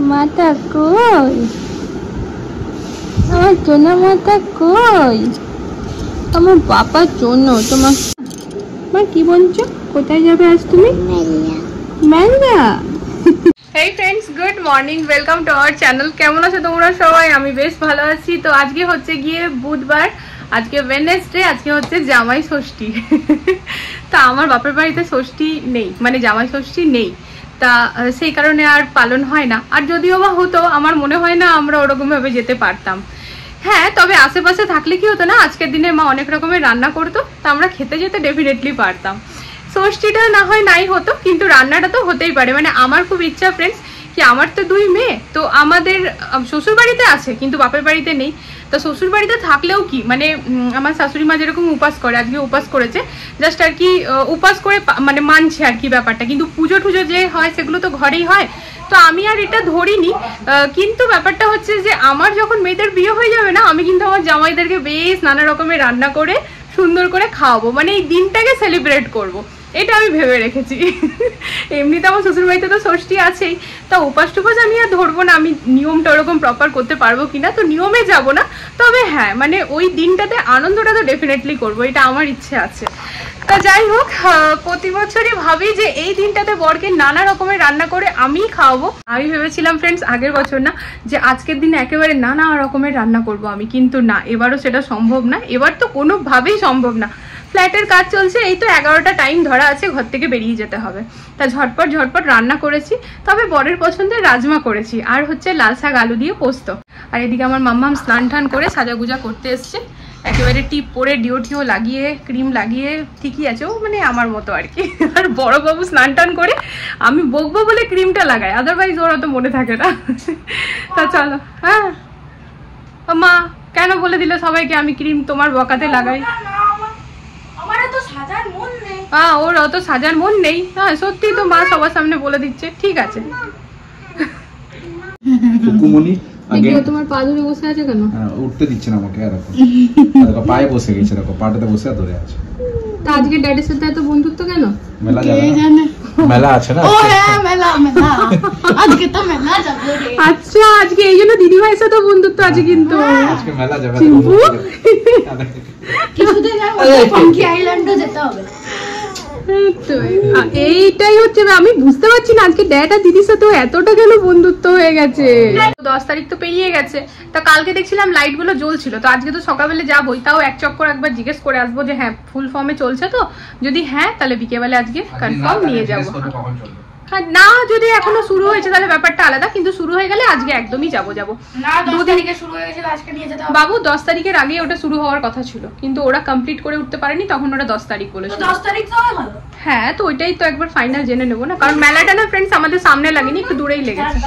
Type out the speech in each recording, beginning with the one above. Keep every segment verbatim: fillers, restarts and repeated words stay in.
মাথা কই? আমার জন্য মাথা কই? আমার বাবার জন্য তোমার তোমার কি বলছো? কোথায় যাবে আজ তুমি? মেলা। Hey friends, good morning, welcome to our channel. কেমন আছো তোমরা সবাই? আমি বেশ ভালো আছি। তো আজকে হচ্ছে গিয়ে বুধবার, আজকে ওয়েডনেসডে, আজকে হচ্ছে জামাই ষষ্ঠী। তা আমার বাপের বাড়িতে ষষ্ঠী নেই, মানে জামাই ষষ্ঠী নেই, তা সেই কারণে আর পালন হয় না। আর যদিও বা হতো, আমার মনে হয় না আমরা ওরকম ভাবে যেতে পারতাম। হ্যাঁ, তবে আশেপাশে থাকলে কি হতো না, আজকের দিনে মা অনেক রকমের রান্না করতো, তা আমরা খেতে যেতে ডেফিনেটলি পারতাম। ষষ্ঠীটা না হয় নাই হতো, কিন্তু রান্নাটা তো হতেই পারে। মানে আমার খুব ইচ্ছা ফ্রেন্ডস কি, আমার তো দুই মেয়ে, তো আমাদের শ্বশুর বাড়িতে আছে কিন্তু বাপের বাড়িতে নেই। তো শ্বশুর বাড়িতে থাকলেও কি, মানে আমার শাশুড়ি মা যেরকম উপাস করে, আজকে উপাস করেছে, জাস্ট আর কি উপাস করে মানে মানছে আর কি ব্যাপারটা, কিন্তু পুজো টুজো যে হয় সেগুলো তো ঘরেই হয়। তো আমি আর এটা ধরিনি, কিন্তু ব্যাপারটা হচ্ছে যে আমার যখন মেয়েদের বিয়ে হয়ে যাবে না, আমি কিন্তু আমার জামাইদেরকে বেশ নানা রকমের রান্না করে সুন্দর করে খাওয়াবো, মানে এই দিনটাকে সেলিব্রেট করব, এটা আমি ভেবে রেখেছি। এমনিতে আমার শ্বশুরবাড়িতে তো ষষ্ঠী আছেই, তা উপাস টুপাস আমি আর ধরবো না, আমি নিয়মটা ওরকম প্রপার করতে পারবো কিনা, তো নিয়মে যাব না। তবে হ্যাঁ, মানে ওই দিনটাতে আনন্দটা তো ডেফিনেটলি করবো, এটা আমার ইচ্ছে আছে। তা যাই হোক, প্রতি বছরই ভাবি যে এই দিনটাতে বরকে নানা রকমের রান্না করে আমি খাওয়াবো। আমি ভেবেছিলাম ফ্রেন্ডস আগের বছর না, যে আজকের দিনে একেবারে নানা রকমের রান্না করব আমি, কিন্তু না, এবারও সেটা সম্ভব না। এবার তো কোনোভাবেই সম্ভব না। ফ্ল্যাটের কাজ চলছে, এই তো এগারোটা টাইম ধরা আছে, ঘর থেকে বেরিয়ে যেতে হবে। তা ঝটপট ঝটপট রান্না করেছি, তবে বরের পছন্দের রাজমা করেছি, আর হচ্ছে লাল শাক আলু দিয়ে পোস্ত। আর এদিকে আমার মাম্মাম স্নান টান করে সাজাগুজা করতে এসছে, একেবারে টিপ পরে ডিও টিও লাগিয়ে ক্রিম লাগিয়ে ঠিকই আছে, ও মানে আমার মতো আর কি। আর বড় বাবু স্নান টান করে, আমি বকবো বলে ক্রিমটা লাগাই, আদারওয়াইজ ওরা তো মনে থাকে না। তা চলো। হ্যাঁ মা, কেন বলে দিলে সবাইকে আমি ক্রিম তোমার বকাতে লাগাই? হ্যাঁ, ওর অত সাজার মন নেই। হ্যাঁ সত্যি তো, মা সবার সামনে বলে দিচ্ছে, ঠিক আছে। তোমার পা ধরে বসে আছে কেন? উঠতে দিচ্ছে না আমাকে, এরকম দেখো পায়ে বসে গেছে, দেখো পাটাতে বসে ধরে আছে। তা আজকে ড্যাডির সাথে এত বন্ধুত্ব কেন? মেলা যাবে, মেলা আছে না। ও হ্যাঁ, মেলা মেলা আজকে তো মেলা যাবে রে। আচ্ছা, আজকে এই জন্য দিদি ভাইয়ের সাথে বন্ধুত্ব আছে। কিন্তু আজকে মেলা যাবে, চিম্পু কিছুদিন আগে ফাঙ্কি আইল্যান্ডে যেতে হবে। এইটাই হচ্ছে, আমি বুঝতে পারছি না আজকে ড্যাড আর দিদির সাথে এতটা কেন বন্ধুত্ব হয়ে গেছে। দশ তারিখ তো পেরিয়ে গেছে, তা কালকে দেখছিলাম লাইট গুলো জ্বলছিল, তো আজকে তো সকালবেলা যাবোই, তাও এক চক্কর একবার জিজ্ঞেস করে আসবো যে হ্যাঁ ফুল ফর্মে চলছে তো, যদি হ্যাঁ তাহলে বিকেলবেলা আজকে কনফার্ম নিয়ে যাবো। না, যদি এখনো শুরু হয়েছে তাহলে ব্যাপারটা আলাদা, কিন্তু শুরু হয়ে গেলে আজকে একদমই যাবো যাবো বাবু। দশ তারিখের আগে ওটা শুরু হওয়ার কথা ছিল, কিন্তু ওরা কমপ্লিট করে উঠতে পারেনি, তখন ওরা দশ তারিখ বলেছিল। দশ তারিখ তো ভালো। হ্যাঁ, তো ওইটাই তো একবার ফাইনাল জেনে নেবো না, কারণ মেলাটা না ফ্রেন্ডস আমাদের সামনে লাগেনি, একটু দূরেই লেগেছে।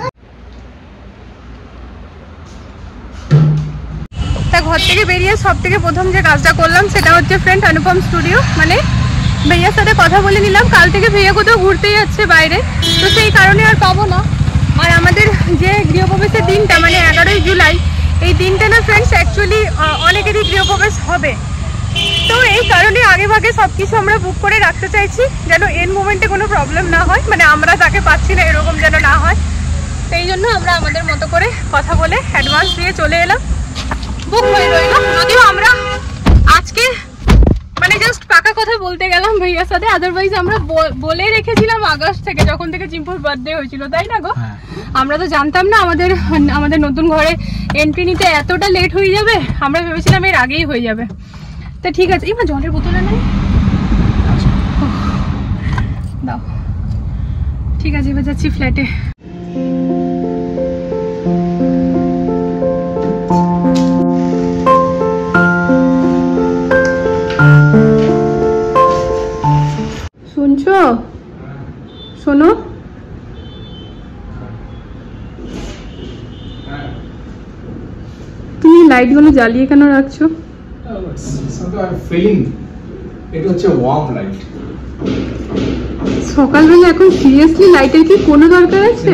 তা ঘর থেকে বেরিয়ে সব থেকে প্রথম যে কাজটা করলাম সেটা হচ্ছে ফ্রেন্ড অনুপম স্টুডিও, মানে ভাইয়ার সাথে কথা বলে নিলাম। কাল থেকে ভাইয়া কোথাও ঘুরতে যাচ্ছে বাইরে, তো সেই কারণে আর পাবো না। আর আমাদের যে গৃহপ্রবেশের দিনটা, মানে এগারোই জুলাই, এই দিনটা না ফ্রেন্ডস অ্যাকচুয়ালি অনেকেরই গৃহপ্রবেশ হবে, তো এই কারণে আগে ভাগে সব কিছু আমরা বুক করে রাখতে চাইছি, যেন এন মোমেন্টে কোনো প্রবলেম না হয়, মানে আমরা তাকে পাচ্ছি না এরকম যেন না হয়। সেই জন্য আমরা আমাদের মতো করে কথা বলে অ্যাডভান্স দিয়ে চলে এলাম, বুক হয়ে রইল। যদিও আমরা আজকে মানে জাস্ট পাকা কথা বলতে গেলাম ভাইয়ার সাথে, আদারওয়াইজ আমরা বলে রেখেছিলাম আগস্ট থেকে, যখন থেকে চিম্পুর বার্থডে হয়েছিল, তাই না গো? আমরা তো জানতাম না আমাদের আমাদের নতুন ঘরে এন্ট্রি নিতে এতটা লেট হয়ে যাবে, আমরা ভেবেছিলাম এর আগেই হয়ে যাবে। তা ঠিক আছে, এবার জলের বোতলে নাই দাও, ঠিক আছে এবার যাচ্ছি ফ্ল্যাটে। শুনছো? শোনো, তুমি লাইট গুলো জ্বালিয়ে কেন রাখছো? সকালবেলা এখন সিরিয়াসলি লাইটের কি কোনো দরকার আছে?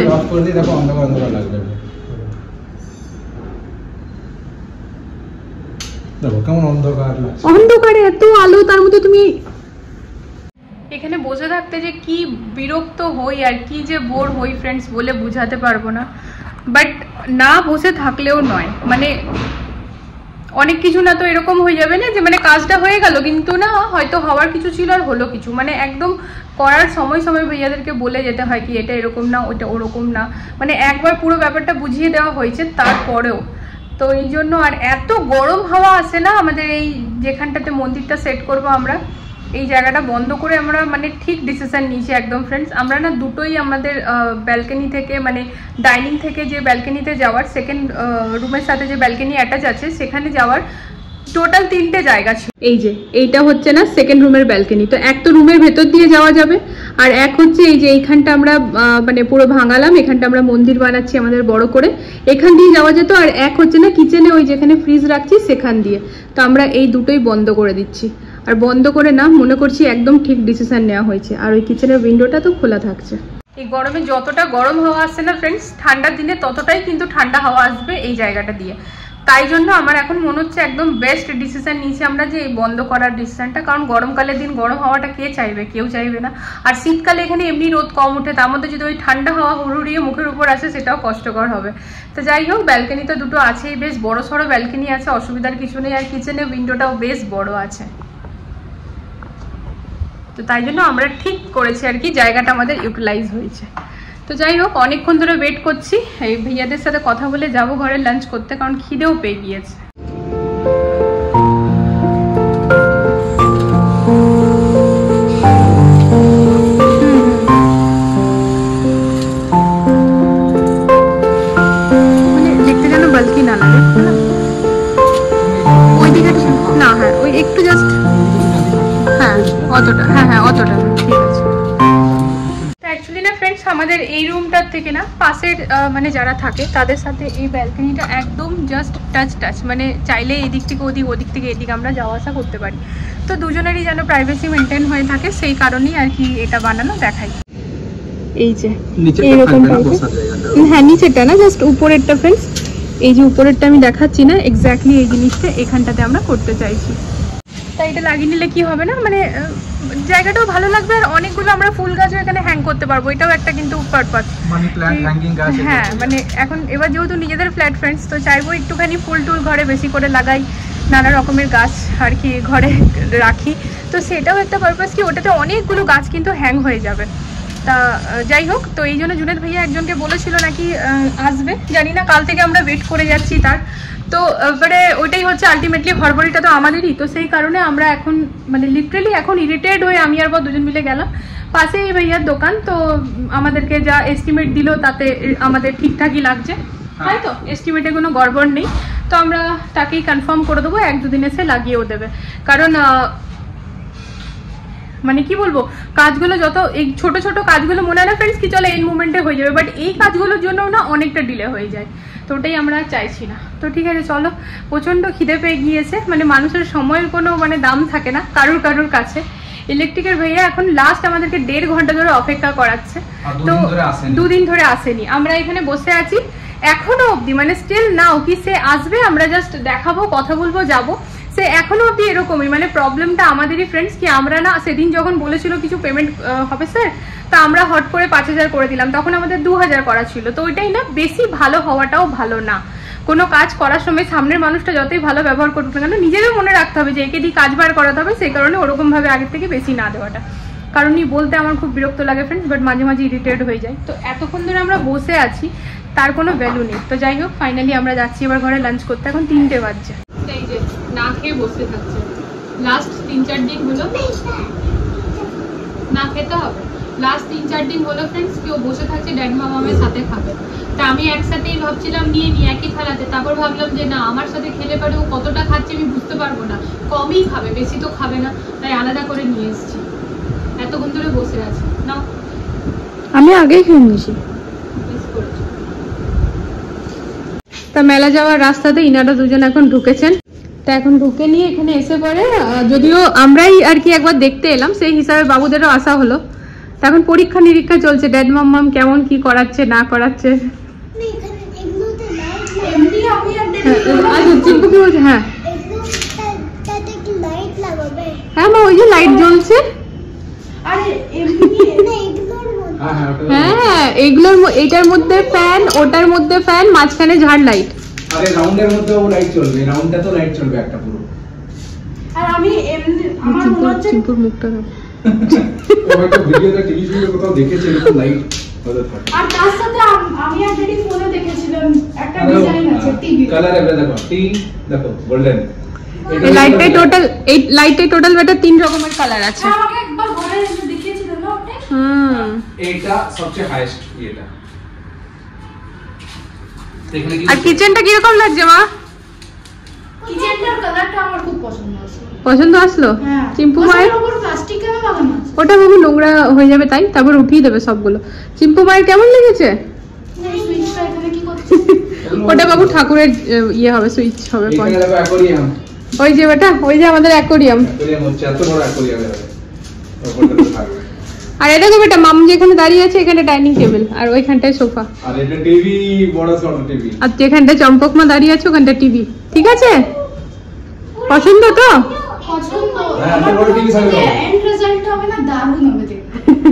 অন্ধকারে এত আলো, তার মধ্যে তুমি এখানে বসে থাকতে যে কি বিরক্ত হই আর কি যে বোর হই ফ্রেন্ডস বলে বোঝাতে পারবো না। বাট না বসে থাকলেও নয়, মানে অনেক কিছু না তো এরকম হয়ে যাবে না যে মানে কাজটা হয়ে গেল কিন্তু না হয়তো হওয়ার কিছু ছিল আর হলো কিছু, মানে একদম করার সময় সময় ভাইয়াদেরকে বলে যেতে হয় কি এটা এরকম না ওটা ওরকম না, মানে একবার পুরো ব্যাপারটা বুঝিয়ে দেওয়া হয়েছে তারপরেও। তো এই জন্য আর এত গরম হাওয়া আসে না আমাদের এই যেখানটাতে মন্দিরটা সেট করব আমরা, এই জায়গাটা বন্ধ করে আমরা মানে ঠিক ডিসিশন নিয়েছি একদম ফ্রেন্ডস। আমরা না দুটোই আমাদের ব্যালকনি থেকে মানে ডাইনিং থেকে যে ব্যালকনিতে যাওয়ার সেকেন্ড রুমের সাথে যে ব্যালকনি অ্যাটাচ আছে সেখানে যাওয়ার টোটাল তিনটে জায়গা ছিল। এই যে এইটা হচ্ছে না সেকেন্ড রুমের ব্যালকনি, তো এক তো রুমের ভেতর দিয়ে যাওয়া যাবে আর এক হচ্ছে এই যে এইখানটা আমরা মানে পুরো ভাঙালাম, এখানটা আমরা মন্দির বানাচ্ছি আমাদের বড় করে, এখান দিয়ে যাওয়া যেত। আর এক হচ্ছে না কিচেনে ওই যেখানে ফ্রিজ রাখছি সেখান দিয়ে, তো আমরা এই দুটোই বন্ধ করে দিচ্ছি। আর বন্ধ করে না মনে করছি একদম ঠিক ডিসিশন নেওয়া হয়েছে। আর ওই কিচেনের উইন্ডোটা তো খোলা থাকছে। এই গরমে যতটা গরম হাওয়া আসছে না ফ্রেন্ডস, ঠান্ডার দিনে ততটাই কিন্তু ঠান্ডা হাওয়া আসবে এই জায়গাটা দিয়ে। তাই জন্য আমার এখন মনে হচ্ছে একদম বেস্ট ডিসিশন নিয়েছি আমরা যে এই বন্ধ করার ডিসিশনটা, কারণ গরমকালের দিন গরম হাওয়াটা কে চাইবে, কেউ চাইবে না। আর শীতকালে এখানে এমনি রোদ কম ওঠে, তার মধ্যে যদি ওই ঠান্ডা হাওয়া হুড়ুড়িয়ে মুখের উপর আসে সেটাও কষ্টকর হবে। তো যাই হোক ব্যালকনি তো দুটো আছেই, বেশ বড় সড়ো ব্যালকনি আছে, অসুবিধার কিছু নেই। আর কিচেনে উইন্ডোটাও বেশ বড় আছে, তো তাই জন্য আমরা ঠিক করেছি আর কি, জায়গাটা আমাদের ইউটিলাইজ হয়েছে। তো যাই হোক অনেকক্ষণ ধরে ওয়েট করছি, এই ভাইয়াদের সাথে কথা বলে যাবো ঘরে লাঞ্চ করতে, কারণ খিদেও পেয়ে গিয়েছে। মানে দেখতে যেন বালকি না লাগে ওই দিকে না, হ্যাঁ ওই একটু জাস্ট, হ্যাঁ অতটা, হ্যাঁ হ্যাঁ অতটা ঠিক আছে। অ্যাকচুয়ালি না ফ্রেন্ডস আমাদের এই রুমটার থেকে না পাশের মানে যারা থাকে তাদের সাথে এই ব্যালকনিটা একদম জাস্ট টাচ টাচ, মানে চাইলে এদিক থেকে ওদিক ওদিক থেকে এদিক আমরা যাওয়া আসা করতে পারি। তো দুজনেরই যেন প্রাইভেসি মেনটেন হয়ে থাকে সেই কারণেই আর কি এটা বানানো দেখাই। এই যে এইরকম হ্যাঁ নিচেরটা না জাস্ট উপরেরটা ফ্রেন্ডস, এই যে উপরেরটা আমি দেখাচ্ছি না এক্স্যাক্টলি এই জিনিসটা এখানটাতে আমরা করতে চাইছি। তাই এটা লাগিয়ে নিলে কি হবে না মানে জায়গাটাও ভালো লাগবে আর অনেকগুলো আমরা ফুল গাছও এখানে হ্যাং করতে পারবো, এটাও একটা কিন্তু পারপাস। হ্যাঁ মানে এখন এবার যেহেতু নিজেদের ফ্ল্যাট ফ্রেন্ডস তো চাইবো একটুখানি ফুল টুল ঘরে বেশি করে লাগাই, নানা রকমের গাছ আর কি ঘরে রাখি, তো সেটাও একটা পারপাস কি ওটাতে অনেকগুলো গাছ কিন্তু হ্যাং হয়ে যাবে। তা যাই হোক, তো এই জন্য জুনেদ ভাইয়া একজনকে বলেছিল নাকি আসবে, জানি না, কাল থেকে আমরা ওয়েট করে যাচ্ছি তার। তো এবারে ওইটাই হচ্ছে আলটিমেটলি হড়বড়িটা তো আমাদেরই, তো সেই কারণে আমরা এখন মানে লিটারেলি এখন ইরিটেড হয়ে আমি আর বা দুজন মিলে গেলাম পাশে এই ভাইয়ার দোকান, তো আমাদেরকে যা এস্টিমেট দিল তাতে আমাদের ঠিকঠাকই লাগছে, তাই তো এস্টিমেটে কোনো গড়বড় নেই। তো আমরা তাকেই কনফার্ম করে দেবো, এক দুদিন এসে লাগিয়েও দেবে। কারণ মানে কি বলবো কাজগুলো যত এই ছোট ছোট কাজগুলো মনে হয় না ফ্রেন্ডস কি চলে এই মুভমেন্টে হয়ে যাবে, বাট এই কাজগুলোর জন্য না অনেকটা ডিলে হয়ে যায়, তো ওটাই আমরা চাইছি না। তো ঠিক আছে চলো, প্রচণ্ড খিদে পেয়ে গিয়েছে, মানে মানুষের সময়ের কোনো মানে দাম থাকে না কারুর কারুর কাছে। ইলেকট্রিকের ভাইয়া এখন লাস্ট আমাদেরকে দেড় ঘন্টা ধরে অপেক্ষা করাচ্ছে, তো দুদিন ধরে আসেনি। আমরা এখানে বসে আছি এখনো অবধি, মানে স্টিল নাও কি সে আসবে, আমরা জাস্ট দেখাবো কথা বলবো যাবো, সে এখনো অবধি এরকমই। মানে প্রবলেমটা আমাদেরই ফ্রেন্ডস কি আমরা না সেদিন যখন বলেছিল কিছু পেমেন্ট হবে স্যার, তা আমরা হট করে পাঁচ হাজার করে দিলাম, তখন আমাদের দু হাজার করা ছিল। তো ওইটাই না বেশি ভালো হওয়াটাও ভালো না, কোনো কাজ করার সময় সামনের মানুষটা যতই ভালো ব্যবহার করুক না কেন নিজেরও মনে রাখতে হবে যে একে দিয়ে কাজ বার করাতে হবে, সেই কারণে ওরকমভাবে আগের থেকে বেশি না দেওয়াটা। কারণ এই বলতে আমার খুব বিরক্ত লাগে ফ্রেন্ডস, বাট মাঝে মাঝে ইরিটেট হয়ে যায়। তো এতক্ষণ ধরে আমরা বসে আছি তার কোনো ভ্যালু নেই। তো যাই হোক ফাইনালি আমরা যাচ্ছি এবার ঘরে লাঞ্চ করতে, এখন তিনটে বাজছে। এই যে না খেয়ে বসে থাকছে লাস্ট তিন চার দিন হলো, না খেতে হবে লাস্ট তিন চার দিন হলো ফ্রেন্ডস, কেউ বসে থাকছে ড্যাড মামামের সাথে খাবে। তা আমি একসাথেই ভাবছিলাম নিয়ে নিই একই থালাতে, তারপর ভাবলাম যে না আমার সাথে খেলে পারে ও কতটা খাচ্ছে আমি বুঝতে পারবো না, কমই খাবে বেশি তো খাবে না, তাই আলাদা করে নিয়ে এসেছি। এতক্ষণ ধরে বসে আছে না, আমি আগেই খেয়ে নিয়েছি। তা মেলা যাওয়ার রাস্তাতে ইনারা দুজন এখন ঢুকেছেন, তা এখন ঢুকে নিয়ে এখানে এসে পড়ে, যদিও আমরাই আর কি একবার দেখতে এলাম সেই হিসাবে বাবুদেরও আসা হলো। তা এখন পরীক্ষা নিরীক্ষা চলছে, ড্যাড মাম্মাম কেমন কি করাচ্ছে না করাচ্ছে। হ্যাঁ হ্যাঁ মা ওই যে লাইট জ্বলছে, আরে এমনি হ্যাঁ হ্যাঁ ওটা হ্যাঁ এগুলোর ম- এটার মধ্যে ফ্যান, ওটার মধ্যে ফ্যান, মাঝখানে ঝাড় লাইট। আরে রাউন্ডের মধ্যেও লাইট চলবে, রাউন্ডটা তো লাইট চলবে একটা পুরো। আর আমি এমনি আমার মনে হচ্ছে চিম্পুর মুখটা দাও। ও হয়তো ভিডিওতে টিভি ভিডিও কোথাও দেখেছে এরকম লাইট হতে থাকে। আর তার সাথে আম- আমি অলরেডি ফোনে দেখেছিলাম একটা ডিজাইন আছে টিভি। কালার এবারে দেখো, টি দেখো গোল্ডেন। এই লাইটটাই টোটাল এই লাইটটাই টোটাল বেটা তিন রকমের কালার আছে। হ্যাঁ, আমাকে একবার ঘরে এসে দেখিয়েছিল না আপনি? হুম এইটা সবচেয়ে হাইয়েস্ট এটা। এখানে কি আর কিচেনটা কি রকম লাগছে মা? কিচেনটার কালারটা আমার খুব পছন্দ আছে। পছন্দ আসলো? হ্যাঁ। চিম্পু মায়ের ওটার উপর প্লাস্টিক কেন লাগানো আছে? ওটা বাবু নোংরা হয়ে যাবে তাই, তারপর উঠিয়ে দেবে সবগুলো। চিম্পু মায়ের কেমন লেগেছে? এই সুইচটা এখানে কি করছে? ওটা বাবু ঠাকুরের আহ, ইয়ে হবে, সুইচ হবে এখানে point। দেখো অ্যাকোয়ারিয়াম। ওই যে বেটা, ওই যে আমাদের অ্যাকোরিয়াম। অ্যাকোয়ারিয়াম হচ্ছে এত বড় অ্যাকোয়ারিয়াম হবে। ওপরটা থাকবে। আর এটা তো বেটা মাম যেখানে দাঁড়িয়ে আছে এখানে ডাইনিং টেবিল, আর ওইখানটায় সোফা, আর এটা টিভি, বড় সড় টিভি। আর যেখানটায় চম্পক মা দাঁড়িয়ে আছে ওখানটা টিভি। ঠিক আছে, পছন্দ তো? পছন্দ। হ্যাঁ, আমার এত বড় টিভি থাকবে তো। এন্ড রেজাল্ট হবে না, দারুণ হবে দেখতে।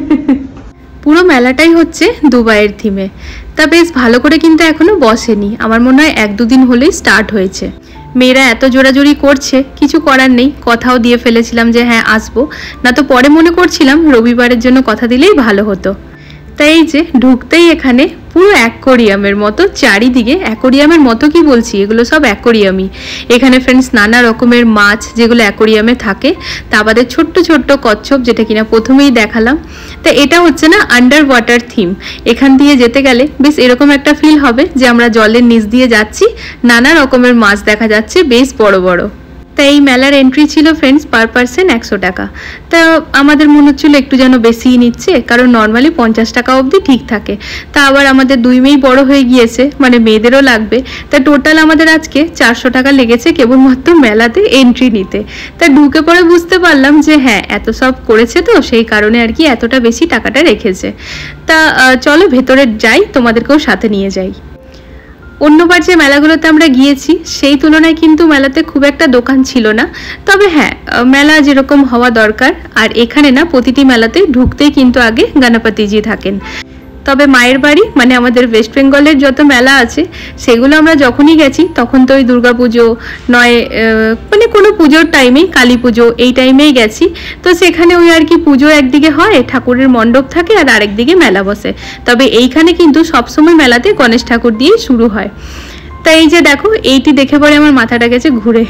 পুরো মেলাটাই হচ্ছে দুবাইয়ের থিমে। তা বেশ ভালো করে কিন্তু এখনো বসেনি, আমার মনে হয় এক দুদিন হলেই স্টার্ট হয়েছে। মেয়েরা এত জোরাজোরি করছে, কিছু করার নেই, কথাও দিয়ে ফেলেছিলাম যে হ্যাঁ আসবো, না তো পরে মনে করছিলাম রবিবারের জন্য কথা দিলেই ভালো হতো। তাই এই যে ঢুকতেই এখানে পুরো অ্যাকোরিয়ামের মতো, চারিদিকে অ্যাকোরিয়ামের মতো কি বলছি, এগুলো সব অ্যাকোরিয়ামই। এখানে ফ্রেন্ডস নানা রকমের মাছ যেগুলো অ্যাকোরিয়ামে থাকে, তা বাদে ছোট্ট ছোট্ট কচ্ছপ যেটা কিনা প্রথমেই দেখালাম। তা এটা হচ্ছে না আন্ডার ওয়াটার থিম। এখান দিয়ে যেতে গেলে বেশ এরকম একটা ফিল হবে যে আমরা জলের নিচ দিয়ে যাচ্ছি, নানা রকমের মাছ দেখা যাচ্ছে বেশ বড় বড়। তা এই মেলার এন্ট্রি ছিল ফ্রেন্ডস পার পার্সন একশো টাকা। তা আমাদের মনে হচ্ছিলো একটু যেন বেশিই নিচ্ছে, কারণ নর্মালি পঞ্চাশ টাকা অবধি ঠিক থাকে। তা আবার আমাদের দুই মেয়েই বড় হয়ে গিয়েছে, মানে মেয়েদেরও লাগবে। তা টোটাল আমাদের আজকে চারশো টাকা লেগেছে কেবলমাত্র মেলাতে এন্ট্রি নিতে। তা ঢুকে পরে বুঝতে পারলাম যে হ্যাঁ এত সব করেছে তো সেই কারণে আর কি এতটা বেশি টাকাটা রেখেছে। তা আহ, চলো ভেতরে যাই, তোমাদেরকেও সাথে নিয়ে যাই। অন্যবার যে মেলাগুলোতে আমরা গিয়েছি সেই তুলনায় কিন্তু মেলাতে খুব একটা দোকান ছিল না, তবে হ্যাঁ মেলা যেরকম হওয়া দরকার। আর এখানে না প্রতিটি মেলাতে ঢুকতেই কিন্তু আগে গণপতিজি থাকেন। তবে মায়ের বাড়ি মানে আমাদের ওয়েস্ট বেঙ্গলের যত মেলা আছে সেগুলো আমরা যখনই গেছি তখন তো ওই দুর্গাপুজো নয় মানে কোনো পুজোর টাইমেই, কালী পুজো এই টাইমেই গেছি। তো সেখানে ওই আর কি পুজো একদিকে হয়, ঠাকুরের মণ্ডপ থাকে, আর আরেকদিকে মেলা বসে। তবে এইখানে কিন্তু সবসময় মেলাতে গণেশ ঠাকুর দিয়েই শুরু হয়। তাই এই যে দেখো এইটি দেখে পরে আমার মাথাটা গেছে ঘুরে।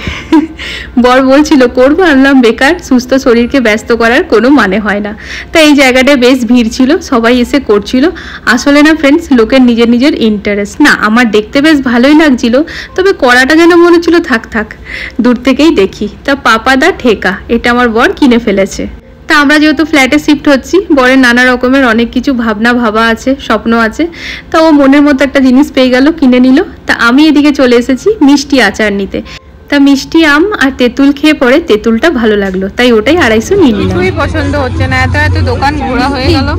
বর বলছিল করবো, আনলাম বেকার, সুস্থ শরীরকে ব্যস্ত করার কোনো মানে হয় না। তাই এই জায়গাটায় বেশ ভিড় ছিল, সবাই এসে করছিল। আসলে না ফ্রেন্ডস লোকের নিজের নিজের ইন্টারেস্ট, না আমার দেখতে বেশ ভালোই লাগছিল, তবে করাটা যেন মনে হচ্ছিল থাক থাক দূর থেকেই দেখি। তা পাপাদা ঠেকা এটা আমার বর কিনে ফেলেছে। তা আমরা যেহেতু ফ্ল্যাটে শিফট হচ্ছি, বরের নানা রকমের অনেক কিছু ভাবনা ভাবা আছে, স্বপ্ন আছে। তা ও মনের মতো একটা জিনিস পেয়ে গেল, কিনে নিল। তা আমি এদিকে চলে এসেছি মিষ্টি আচার নিতে। তা মিষ্টি আম আর তেঁতুল খেয়ে পরে তেঁতুলটা ভালো লাগলো, তাই ওটাই আড়াইশো নিয়ে নিলাম। কিছুই পছন্দ হচ্ছে না, এত এত দোকান ঘোরা হয়ে গেল,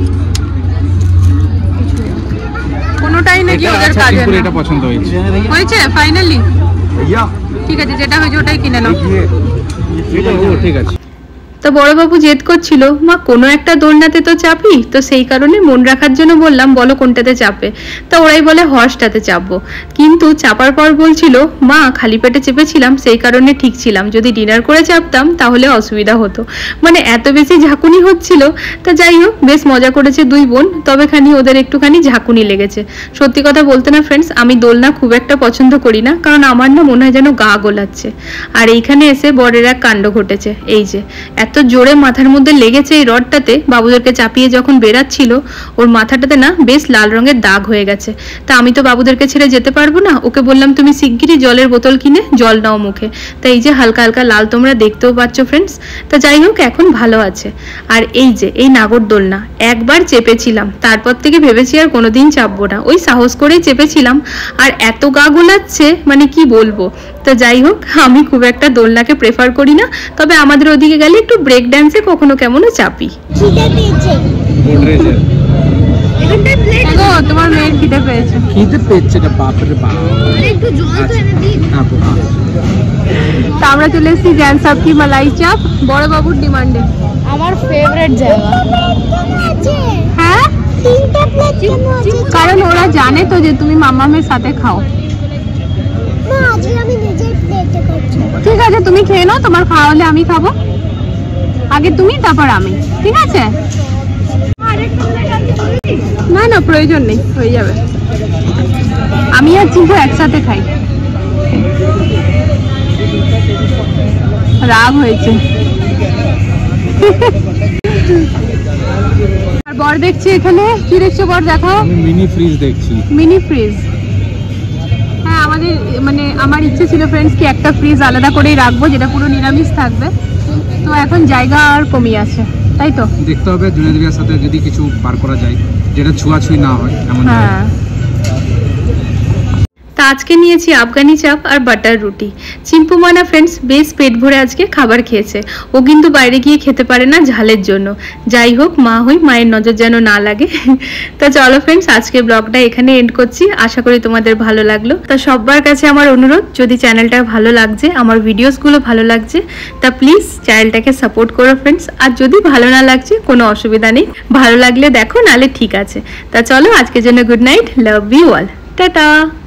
কোনোটাই নাকি ওদের কাজে না। এটা পছন্দ হয়েছে। হয়েছে ফাইনালি? ঠিক আছে, যেটা হয়েছে ওটাই কিনে নাও। ঠিক আছে। তো বড়বাবু জেদ করছিল মা কোনো একটা দোলনাতে তো চাপি, তো সেই কারণে মন রাখার জন্য বললাম বলো কোনটাতে চাপে। তা ওরাই বলে হর্সটাতে চাপবো, কিন্তু চাপার পর বলছিল মা খালি পেটে চেপেছিলাম সেই কারণে ঠিক ছিলাম, যদি ডিনার করে চাপতাম তাহলে অসুবিধা হতো। মানে এত বেশি ঝাঁকুনি হচ্ছিল। তা যাই হোক বেশ মজা করেছে দুই বোন, তবে খানি ওদের একটুখানি ঝাঁকুনি লেগেছে। সত্যি কথা বলতে না ফ্রেন্ডস, আমি দোলনা খুব একটা পছন্দ করি না, কারণ আমার না মনে হয় যেন গা গোলাচ্ছে। আর এইখানে এসে বরের এক কাণ্ড ঘটেছে, এই যে এত জোরে মাথার মধ্যে লেগেছে এই রডটাতে, বাবুদেরকে চাপিয়ে যখন বেরাচ্ছিল ওর মাথাটাতে না বেশ লাল রঙের দাগ হয়ে গেছে। তা আমি তো বাবুদেরকে ছেড়ে যেতে পারবো না, ওকে বললাম তুমি শিগগিরই জলের বোতল কিনে জল নাও মুখে। তা এই যে হালকা হালকা লাল তোমরা দেখতেও পাচ্ছ ফ্রেন্ডস। তা যাই হোক এখন ভালো আছে। আর এই যে এই নাগরদোলনা একবার চেপেছিলাম, তারপর থেকে ভেবেছি আর কোনোদিন চাপবো না, ওই সাহস করেই চেপেছিলাম। আর এত গা গোলাচ্ছে মানে কি বলবো। তো যাই হোক আমি খুব একটা দোলনাকে প্রেফার করি না, তবে আমাদের ওদিকে গেলে একটু ব্রেক ড্যান্সে কখনো কেমনও চাপি। তোমার আমার মেয়ের খিদে পেয়েছে। খিদে পেয়েছে রে বাপরে বাপ। একটু জল তো এনে দিই। হ্যাঁ, তা আমরা চলে এসেছি জ্যান সাব কি মালাই চাপ, বড় বাবুর ডিমান্ডে। আমার ফেভারিট জায়গা। হ্যাঁ, তিনটা প্লেট কেন আছে? কারণ ওরা জানে তো যে তুমি মামামের সাথে খাও। না, আজকে আমি নিজের প্লেটে খাচ্ছি। ঠিক আছে, তুমি খেয়ে নাও, তোমার খাওয়া হলে আমি খাবো। আগে তুমি, তারপর আমি, ঠিক আছে? না না, প্রয়োজন নেই, হয়ে যাবে। আমি আর চিন্টু একসাথে খাই। রাগ হয়েছে। আর বর দেখছি এখানে, কি দেখছো বর? দেখো, আমি মিনি ফ্রিজ দেখছি। Mini fridge. হ্যাঁ, আমাদের মানে আমার ইচ্ছে ছিল ফ্রেন্ডস কি একটা ফ্রিজ আলাদা করেই রাখবো, যেটা পুরো নিরামিষ থাকবে। তো এখন জায়গা আর কমই আছে, তাই তো? দেখতে হবে জুনেদিয়ার সাথে যদি কিছু বার করা যায়, যেটা ছোঁয়াছুঁই না হয় এমন। হ্যাঁ। তা আজকে নিয়েছি আফগানি চাপ আর বাটার রুটি। চিম্পু মানা ফ্রেন্ডস বেশ পেট ভরে আজকে খাবার খেয়েছে। ও কিন্তু বাইরে গিয়ে খেতে পারে না ঝালের জন্য। যাই হোক, মা হই, মায়ের নজর যেন না লাগে। তা চলো ফ্রেন্ডস, আজকে ব্লগটা এখানে এন্ড করছি। আশা করি তোমাদের ভালো লাগলো। তা সবার কাছে আমার অনুরোধ, যদি চ্যানেলটা ভালো লাগছে, আমার ভিডিওসগুলো ভালো লাগছে, তা প্লিজ চ্যানেলটাকে সাপোর্ট করো ফ্রেন্ডস। আর যদি ভালো না লাগছে কোনো অসুবিধা নেই, ভালো লাগলে দেখো, নালে ঠিক আছে। তা চলো, আজকের জন্য good night, love you all, tata.